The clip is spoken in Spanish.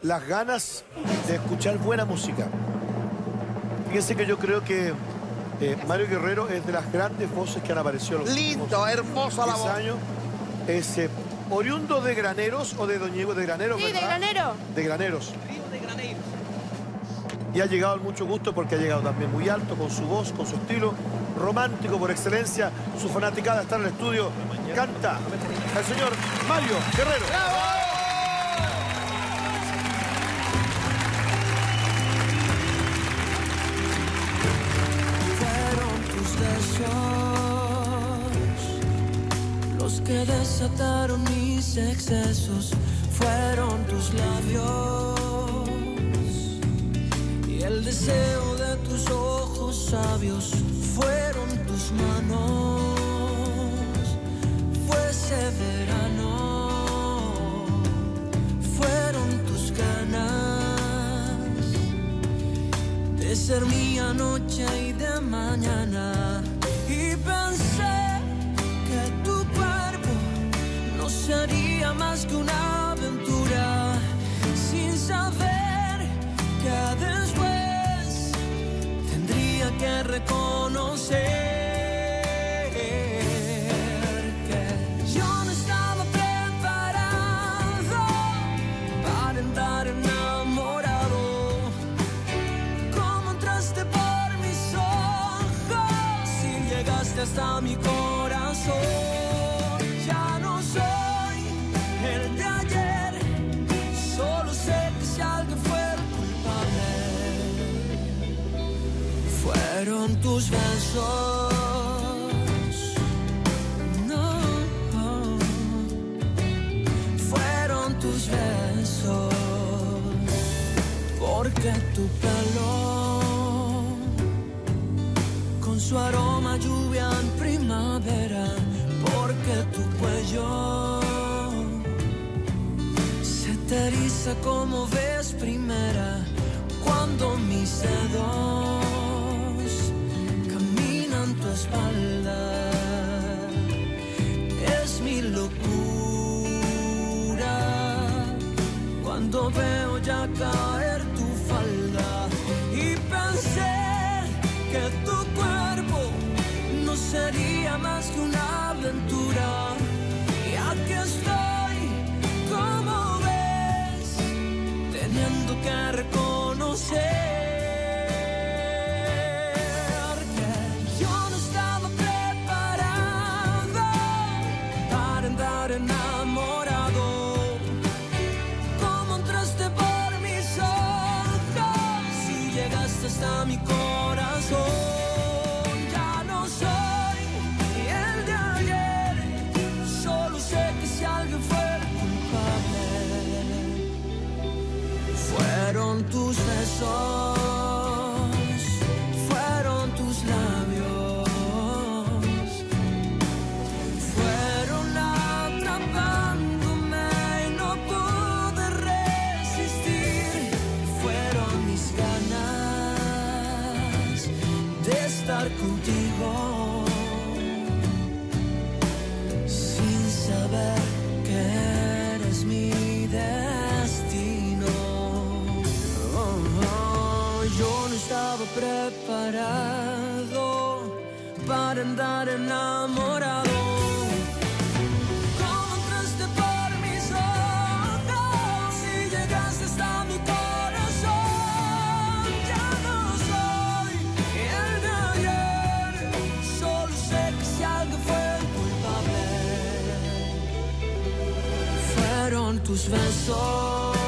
las ganas de escuchar buena música. Fíjense que yo creo que Mario Guerrero es de las grandes voces que han aparecido en los Lindo, hermosa la voz. años. Es oriundo de Graneros o de Doñigo de Graneros, Sí, ¿verdad? de Granero. De Graneros. Río de Graneros. Y ha llegado con mucho gusto porque ha llegado también muy alto, con su voz, con su estilo romántico por excelencia. Su fanaticada está en el estudio. Canta el señor Mario Guerrero. Fueron tus besos los que desataron mis excesos. Fueron tus labios y el deseo de tus ojos sabios. Fueron tus manos, fue ese verano. Fueron tus ganas de ser mía noche y de mañana. Y pensé que tu cuerpo no sería más que una aventura, sin saber que después tendría que reconocer que yo no estaba preparado para andar enamorado. Como entraste por mis ojos y llegaste hasta mi corazón. Ya no soy el de ayer, solo sé que si alguien fue el culpable, fueron tus besos. No, fueron tus besos, porque tu pelo con su aroma a lluvia en primavera, porque tu cuello se te eriza como ves primera cuando mis dedos caminan tu espalda. Es mi locura cuando veo ya caer tu falda. Y pensé que tu cuerpo no sería más que una aventura. Y aquí estoy, como ves, teniendo que reconocer que yo no estaba preparado para andar enamorado. Como entraste por mis ojos y llegaste hasta mi corazón. Ya no soy el de ayer, solo sé que si alguien fue el culpable, fueron tus besos, fueron tus labios, fueron atrapándome y no pude resistir. Fueron mis ganas de estar contigo, sin saber que eres mi destino. Yo no estaba preparado para andar enamorado. Como entraste por mis ojos y llegaste hasta mi corazón. Ya no soy el de ayer, solo sé que si alguien fue el culpable, fueron tus besos.